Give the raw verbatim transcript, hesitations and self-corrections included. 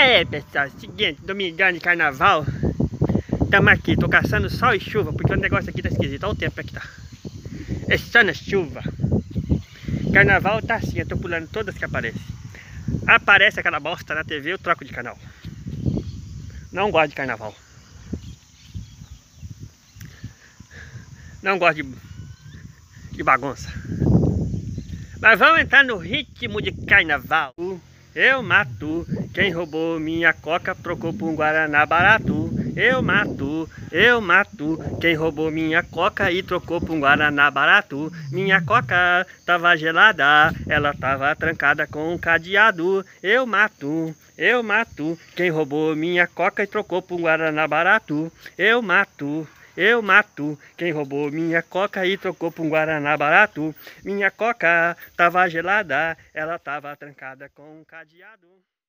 Aê, pessoal, seguinte, domingão de carnaval. Tamo aqui, tô caçando sol e chuva, porque o negócio aqui tá esquisito. Olha o tempo que tá. É só na chuva. Carnaval tá assim, eu tô pulando todas que aparecem. Aparece aquela bosta na T V, eu troco de canal. Não gosto de carnaval. Não gosto de, de bagunça. Mas vamos entrar no ritmo de carnaval. Eu mato quem roubou minha coca, trocou por um guaraná barato. Eu mato, eu mato quem roubou minha coca e trocou por um guaraná barato. Minha coca tava gelada, ela tava trancada com um cadeado. Eu mato, eu mato quem roubou minha coca e trocou por um guaraná barato. Eu mato, eu mato quem roubou minha coca e trocou por um guaraná barato. Minha coca tava gelada, ela tava trancada com um cadeado.